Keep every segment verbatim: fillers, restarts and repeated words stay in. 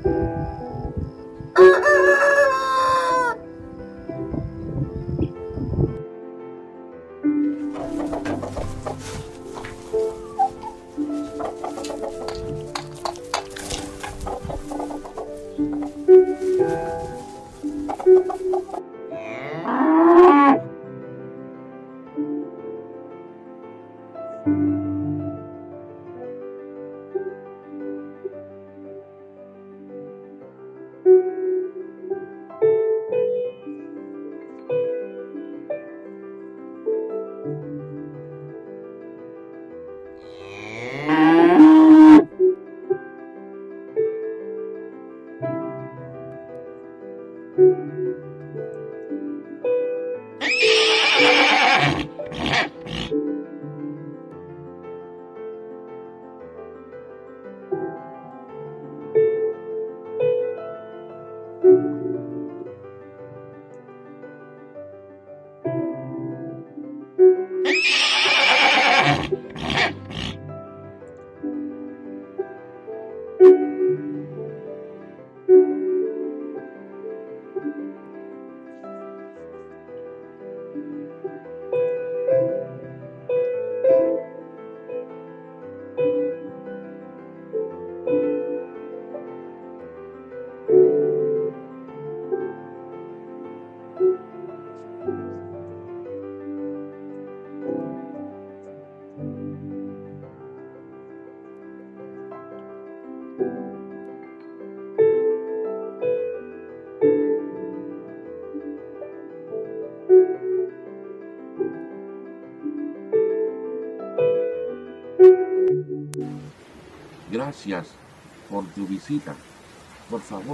Gracias por tu visita. Por favor,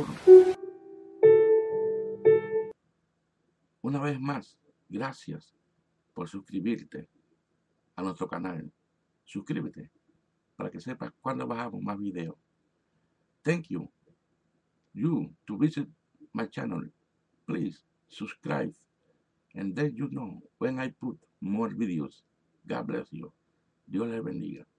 una vez más, gracias por suscribirte a nuestro canal. Suscríbete para que sepas cuando bajamos más videos. Thank you. You to visit my channel. Please subscribe and then you know when I put more videos. God bless you. Dios les bendiga.